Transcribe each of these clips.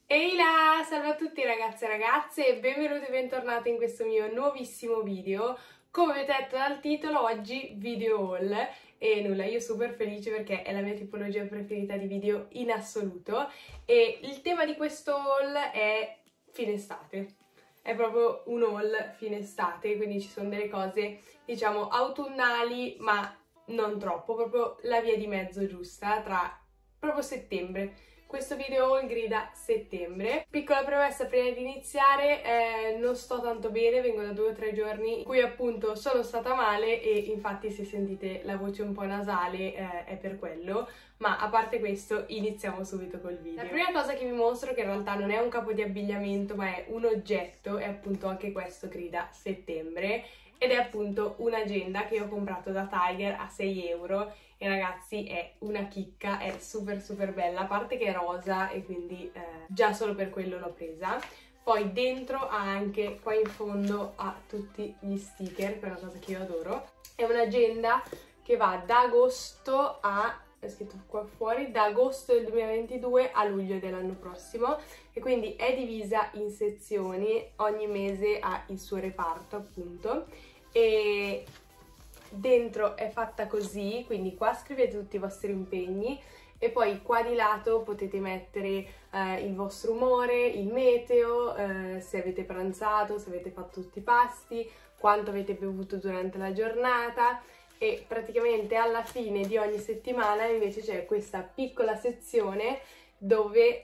Ehi là! Salve a tutti ragazze e ragazze e benvenuti e bentornati in questo mio nuovissimo video. Come avete letto dal titolo, oggi video haul e nulla, io super felice perché è la mia tipologia preferita di video in assoluto e il tema di questo haul è fine estate. È proprio un haul fine estate, quindi ci sono delle cose, diciamo, autunnali ma non troppo, proprio la via di mezzo giusta tra proprio settembre. Questo video haul grida settembre. Piccola premessa prima di iniziare, non sto tanto bene, vengo da 2 o 3 giorni in cui appunto sono stata male e infatti se sentite la voce un po' nasale è per quello, ma a parte questo iniziamo subito col video. La prima cosa che vi mostro, che in realtà non è un capo di abbigliamento ma è un oggetto, è appunto anche questo grida settembre ed è appunto un'agenda che ho comprato da Tiger a 6 euro. E ragazzi è una chicca, è super bella, a parte che è rosa e quindi già solo per quello l'ho presa. Poi dentro ha anche, qua in fondo, ha tutti gli sticker, che è una cosa che io adoro. È un'agenda che va da agosto a, è scritto qua fuori, da agosto del 2022 a luglio dell'anno prossimo e quindi è divisa in sezioni, ogni mese ha il suo reparto appunto e dentro è fatta così, quindi qua scrivete tutti i vostri impegni e poi qua di lato potete mettere il vostro umore, il meteo, se avete pranzato, se avete fatto tutti i pasti, quanto avete bevuto durante la giornata e praticamente alla fine di ogni settimana invece c'è questa piccola sezione dove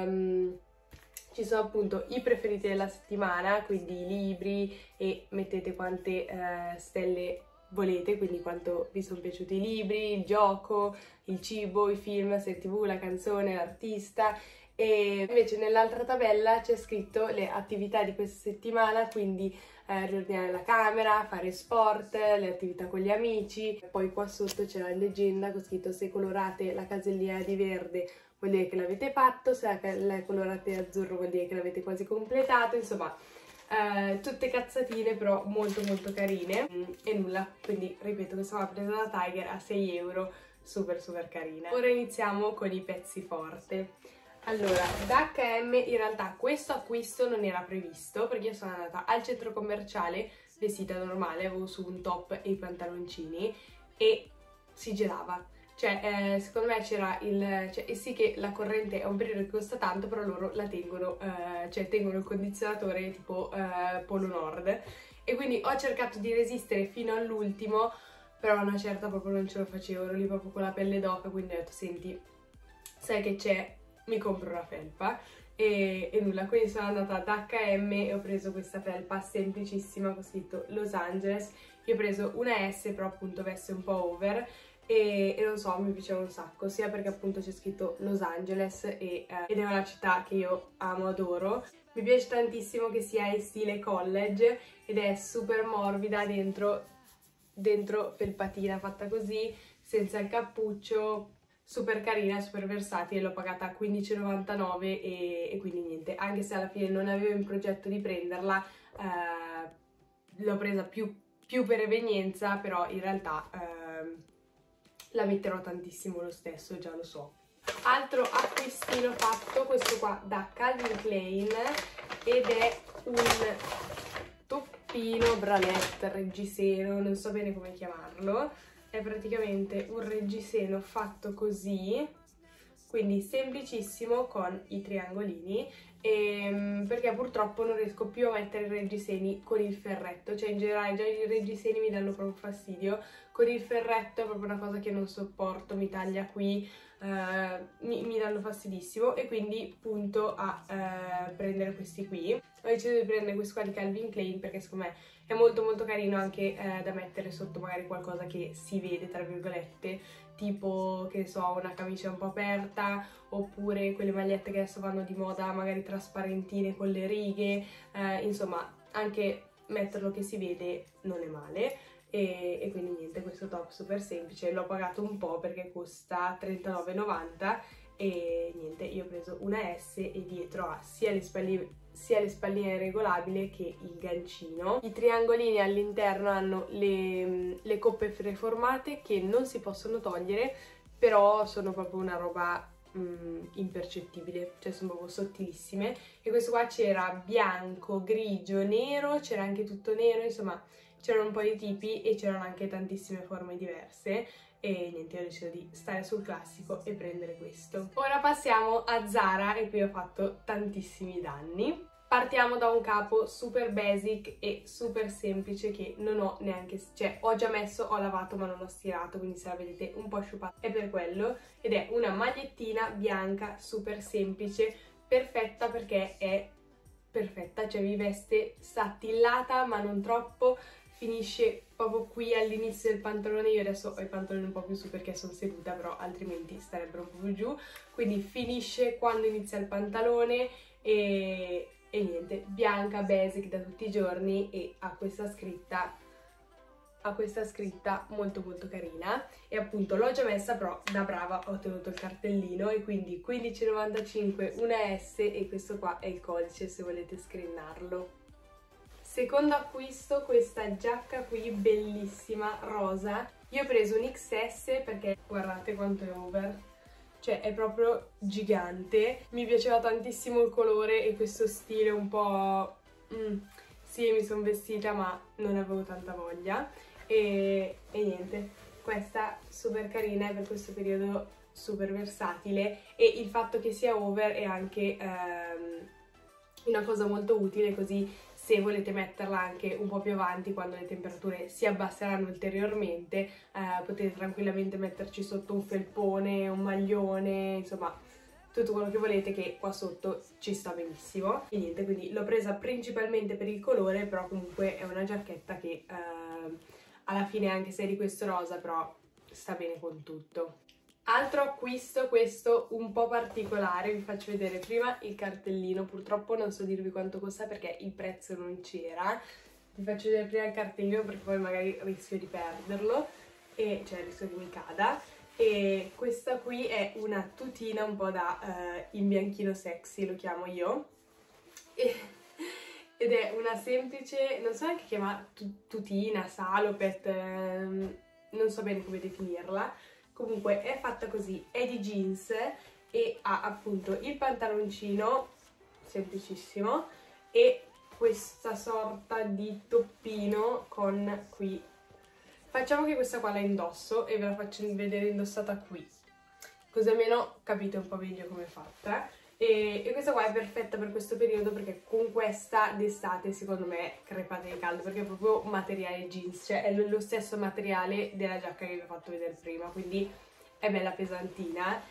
ci sono appunto i preferiti della settimana, quindi i libri e mettete quante stelle volete, quindi quanto vi sono piaciuti i libri, il gioco, il cibo, i film, la serie TV, la canzone, l'artista. E invece nell'altra tabella c'è scritto le attività di questa settimana, quindi riordinare la camera, fare sport, le attività con gli amici. Poi qua sotto c'è la leggenda con scritto: se colorate la casellina di verde vuol dire che l'avete fatto, se la colorate azzurro vuol dire che l'avete quasi completato, insomma tutte cazzatine però molto carine e nulla, quindi ripeto che sono presa da Tiger a 6 euro, super carina. Ora iniziamo con i pezzi forte. Allora, da H&M in realtà questo acquisto non era previsto perché io sono andata al centro commerciale vestita normale, avevo su un top e i pantaloncini e si gelava. Cioè, secondo me c'era il... Cioè, sì che la corrente è un periodo che costa tanto, però loro la tengono, cioè tengono il condizionatore tipo Polo Nord. E quindi ho cercato di resistere fino all'ultimo, però a una certa proprio non ce lo facevo, ero lì proprio con la pelle d'oca, quindi ho detto, senti, sai che c'è, mi compro una felpa. E nulla, quindi sono andata da H&M e ho preso questa felpa semplicissima con scritto Los Angeles. Io ho preso una S, però appunto veste un po' over. E non so, mi piaceva un sacco, sia perché appunto c'è scritto Los Angeles ed è una città che io amo, adoro. Mi piace tantissimo che sia in stile college ed è super morbida, dentro felpatina fatta così, senza il cappuccio, super carina, super versatile, l'ho pagata a 15,99 e quindi niente, anche se alla fine non avevo in progetto di prenderla, l'ho presa più per evenienza, però in realtà la metterò tantissimo lo stesso, già lo so. Altro acquistino fatto, questo qua da Calvin Klein ed è un toppino, bralette, reggiseno, non so bene come chiamarlo. È praticamente un reggiseno fatto così, quindi semplicissimo con i triangolini, perché purtroppo non riesco più a mettere i reggiseni con il ferretto, cioè in generale già i reggiseni mi danno proprio fastidio, con il ferretto è proprio una cosa che non sopporto, mi taglia qui, mi danno fastidissimo e quindi punto a prendere questi qui. Ho deciso di prendere questo qua di Calvin Klein perché secondo me è molto carino anche da mettere sotto magari qualcosa che si vede tra virgolette, tipo che ne so, una camicia un po' aperta oppure quelle magliette che adesso vanno di moda magari trasparentine con le righe, insomma anche metterlo che si vede non è male. E quindi niente, questo top super semplice, l'ho pagato un po' perché costa 39,90 e niente, io ho preso una S e dietro ha sia le spalline regolabili che il gancino. I triangolini all'interno hanno le coppe preformate che non si possono togliere, però sono proprio una roba impercettibile, cioè sono proprio sottilissime. E questo qua c'era bianco, grigio, nero, c'era anche tutto nero, insomma c'erano un po' di tipi e c'erano anche tantissime forme diverse. E niente, io ho deciso di stare sul classico e prendere questo. Ora passiamo a Zara e qui ho fatto tantissimi danni. Partiamo da un capo super basic e super semplice che non ho neanche, cioè ho già messo, ho lavato ma non ho stirato, quindi se la vedete un po' sciupata è per quello. Ed è una magliettina bianca super semplice, perfetta perché è perfetta, cioè vi veste, sta attillata ma non troppo, finisce proprio qui all'inizio del pantalone. Io adesso ho i pantaloni un po' più su perché sono seduta, però altrimenti starebbero un po' più giù, quindi finisce quando inizia il pantalone e niente, bianca, basic da tutti i giorni e ha questa scritta molto molto carina. E appunto l'ho già messa, però da brava ho ottenuto il cartellino e quindi 15,95 una S e questo qua è il codice se volete screenarlo. Secondo acquisto, questa giacca qui bellissima, rosa. Io ho preso un XS perché guardate quanto è over, cioè è proprio gigante. Mi piaceva tantissimo il colore e questo stile un po'... Sì, mi sono vestita ma non avevo tanta voglia e niente, questa super carina e per questo periodo super versatile, e il fatto che sia over è anche una cosa molto utile, così se volete metterla anche un po' più avanti quando le temperature si abbasseranno ulteriormente, potete tranquillamente metterci sotto un felpone, un maglione, insomma tutto quello che volete, che qua sotto ci sta benissimo. E niente, quindi l'ho presa principalmente per il colore, però comunque è una giacchetta che alla fine, anche se è di questo rosa, però sta bene con tutto. Altro acquisto, questo un po' particolare, vi faccio vedere prima il cartellino, purtroppo non so dirvi quanto costa perché il prezzo non c'era. Vi faccio vedere prima il cartellino perché poi magari rischio di perderlo, e cioè rischio che mi cada. E questa qui è una tutina un po' da imbianchino sexy, lo chiamo io, ed è una semplice, non so neanche chiamare tutina, salopet, non so bene come definirla. Comunque è fatta così, è di jeans e ha appunto il pantaloncino semplicissimo e questa sorta di toppino con qui. Facciamo che questa qua la indosso e ve la faccio vedere indossata qui, così almeno capite un po' meglio come è fatta. E questa qua è perfetta per questo periodo perché con questa d'estate secondo me crepate di caldo, perché è proprio materiale jeans, cioè è lo stesso materiale della giacca che vi ho fatto vedere prima, quindi è bella pesantina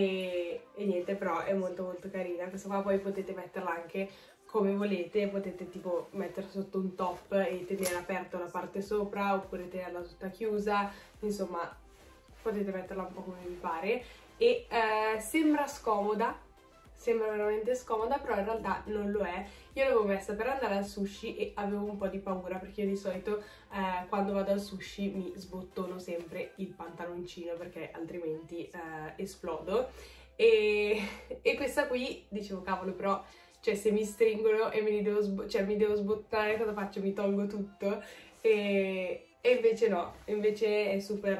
e niente, però è molto molto carina. Questa qua poi potete metterla anche come volete, potete tipo metterla sotto un top e tenere aperto la parte sopra oppure tenerla tutta chiusa, insomma potete metterla un po' come vi pare. E sembra scomoda, sembra veramente scomoda, però in realtà non lo è. Io l'avevo messa per andare al sushi e avevo un po' di paura perché io di solito quando vado al sushi mi sbottono sempre il pantaloncino perché altrimenti esplodo, e questa qui dicevo cavolo, però cioè se mi stringono e mi devo sbottare, cosa faccio? Mi tolgo tutto? E invece no, invece è super,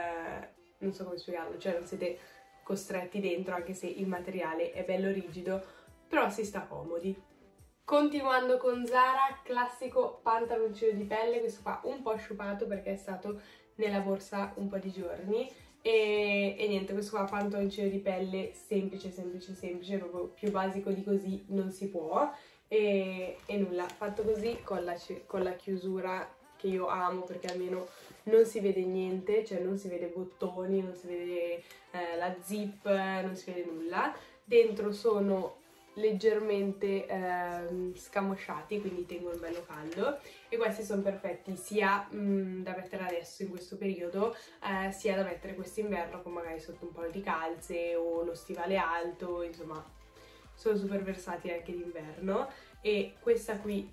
non so come spiegarlo, cioè non siete costretti dentro anche se il materiale è bello rigido, però si sta comodi. Continuando con Zara, classico pantaloncino di pelle, questo qua un po' sciupato perché è stato nella borsa un po' di giorni. E niente, questo qua pantaloncino di pelle semplice, semplice, semplice, proprio più basico di così non si può. E nulla, fatto così con la chiusura che io amo perché almeno non si vede niente, cioè non si vede bottoni, non si vede la zip, non si vede nulla. Dentro sono leggermente scamosciati, quindi tengono bello caldo, e questi sono perfetti sia da mettere adesso in questo periodo, sia da mettere quest'inverno con magari sotto un paio di calze o lo stivale alto, insomma sono super versatili anche d'inverno. E questa qui,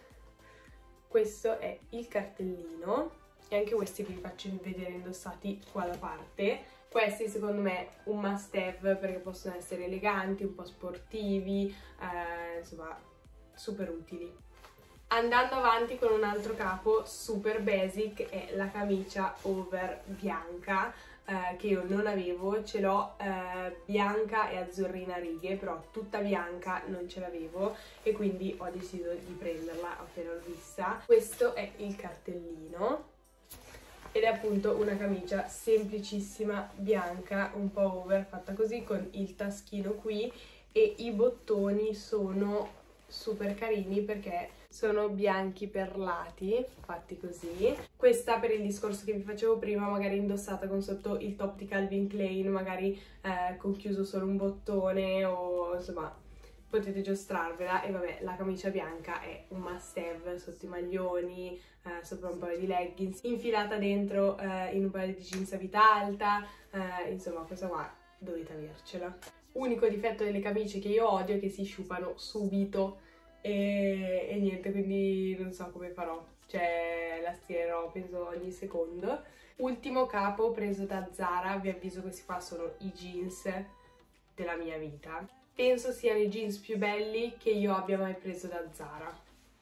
questo è il cartellino e anche questi vi faccio vedere indossati qua da parte. Questi secondo me un must have perché possono essere eleganti, un po' sportivi, insomma super utili. Andando avanti con un altro capo super basic è la camicia over bianca, che io non avevo, ce l'ho bianca e azzurrina a righe, però tutta bianca non ce l'avevo e quindi ho deciso di prenderla appena l'ho vista. Questo è il cartellino ed è appunto una camicia semplicissima, bianca, un po' over, fatta così con il taschino qui e i bottoni sono super carini perché sono bianchi perlati, fatti così. Questa, per il discorso che vi facevo prima, magari indossata con sotto il top di Calvin Klein, magari con chiuso solo un bottone o insomma potete giostrarvela. E vabbè, la camicia bianca è un must have sotto i maglioni, sopra un paio di leggings, infilata dentro in un paio di jeans a vita alta, insomma questa qua dovete avercela. Unico difetto delle camicie che io odio è che si sciupano subito e niente, quindi non so come farò, cioè la stirerò penso ogni secondo. Ultimo capo preso da Zara, vi avviso, questi qua sono i jeans della mia vita. Penso siano i jeans più belli che io abbia mai preso da Zara.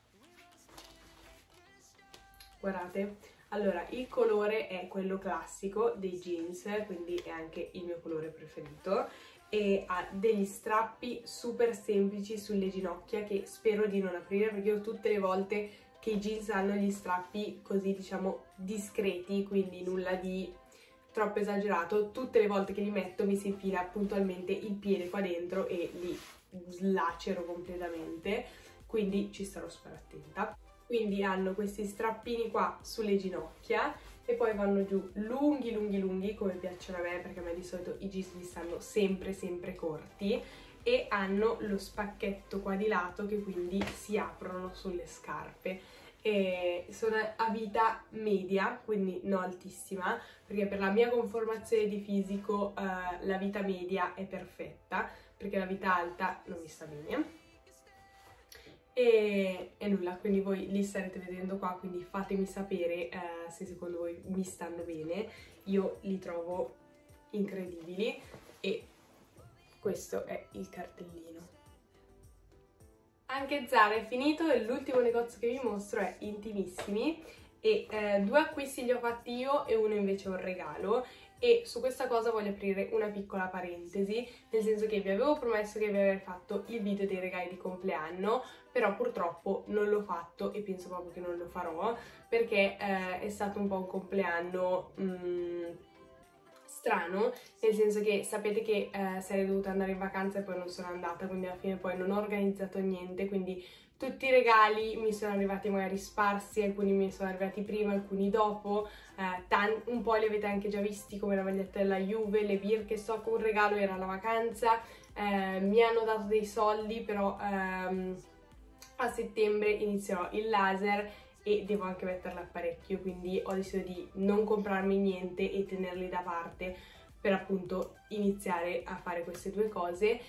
Guardate, allora il colore è quello classico dei jeans, quindi è anche il mio colore preferito e ha degli strappi super semplici sulle ginocchia che spero di non aprire, perché io tutte le volte che i jeans hanno gli strappi così diciamo discreti, quindi nulla di troppo esagerato, tutte le volte che li metto mi si infila puntualmente il piede qua dentro e li slacero completamente, quindi ci starò super attenta. Quindi hanno questi strappini qua sulle ginocchia e poi vanno giù lunghi lunghi lunghi come piacciono a me, perché a me di solito i jeans mi stanno sempre corti, e hanno lo spacchetto qua di lato che quindi si aprono sulle scarpe. E sono a vita media, quindi no altissima, perché per la mia conformazione di fisico la vita media è perfetta, perché la vita alta non mi sta bene. E nulla, quindi voi li starete vedendo qua, quindi fatemi sapere se secondo voi mi stanno bene. Io li trovo incredibili e questo è il cartellino. Anche Zara è finito e l'ultimo negozio che vi mostro è Intimissimi e 2 acquisti li ho fatti io e uno invece è un regalo. E su questa cosa voglio aprire una piccola parentesi, nel senso che vi avevo promesso che vi avrei fatto il video dei regali di compleanno, però purtroppo non l'ho fatto e penso proprio che non lo farò, perché è stato un po' un compleanno strano, nel senso che sapete che sarei dovuta andare in vacanza e poi non sono andata, quindi alla fine poi non ho organizzato niente, quindi tutti i regali mi sono arrivati magari sparsi, alcuni mi sono arrivati prima, alcuni dopo, un po' li avete anche già visti come la maglietta della Juve, le Birkenstock, un regalo era la vacanza, mi hanno dato dei soldi, però a settembre inizierò il laser e devo anche mettere l'apparecchio, quindi ho deciso di non comprarmi niente e tenerli da parte per appunto iniziare a fare queste 2 cose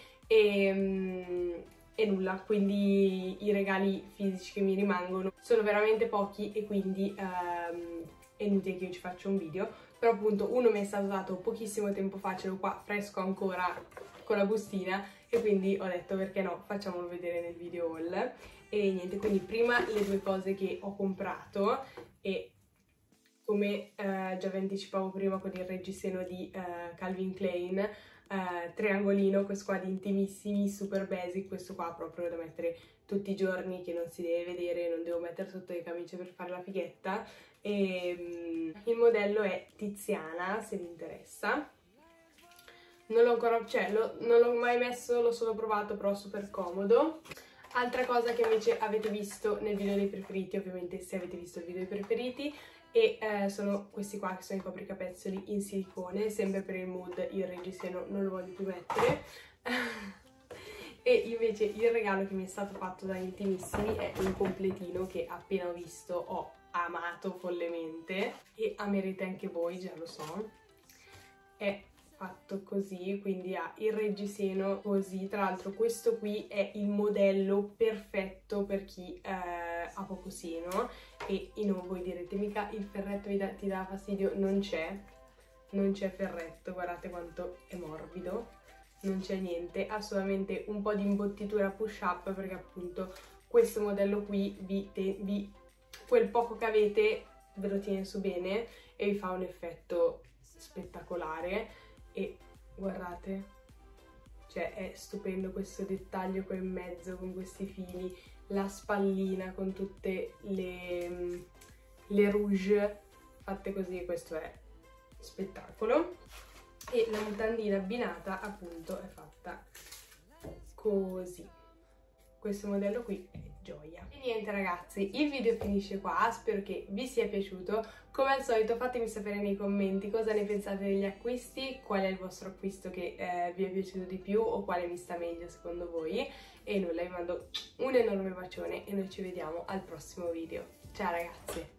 e nulla, quindi i regali fisici che mi rimangono sono veramente pochi e quindi è inutile che io ci faccia un video, però appunto uno mi è stato dato pochissimo tempo fa, ce l'ho qua fresco ancora con la bustina e quindi ho detto perché no, facciamolo vedere nel video haul. E niente, quindi prima le 2 cose che ho comprato e come già vi anticipavo prima con il reggiseno di Calvin Klein, triangolino, questo qua di Intimissimi, super basic, questo qua proprio da mettere tutti i giorni, che non si deve vedere, non devo mettere sotto le camicie per fare la fighetta, e il modello è Tiziana, se vi interessa. Non l'ho ancora, cioè non l'ho mai messo, l'ho solo provato, però super comodo. Altra cosa che invece avete visto nel video dei preferiti, ovviamente se avete visto il video dei preferiti, e sono questi qua che sono i copricapezzoli in silicone, sempre per il mood il reggiseno non lo voglio più mettere. E invece il regalo che mi è stato fatto da Intimissimi è un completino che appena ho visto ho amato follemente e amerete anche voi, già lo so. È fatto così, quindi ha il reggiseno così. Tra l'altro questo qui è il modello perfetto per chi ha poco seno e voi direte mica il ferretto ti dà fastidio. Non c'è ferretto, guardate quanto è morbido, non c'è niente, ha solamente un po' di imbottitura push up perché appunto questo modello qui quel poco che avete ve lo tiene su bene e vi fa un effetto spettacolare e guardate, cioè è stupendo questo dettaglio qua in mezzo con questi fili, la spallina con tutte le rouge fatte così, questo è spettacolo. E la mutandina abbinata appunto è fatta così. Questo modello qui è gioia. E niente ragazzi, il video finisce qua, spero che vi sia piaciuto. Come al solito fatemi sapere nei commenti cosa ne pensate degli acquisti, qual è il vostro acquisto che vi è piaciuto di più o quale vi sta meglio secondo voi. E nulla, vi mando un enorme bacione e noi ci vediamo al prossimo video. Ciao ragazzi!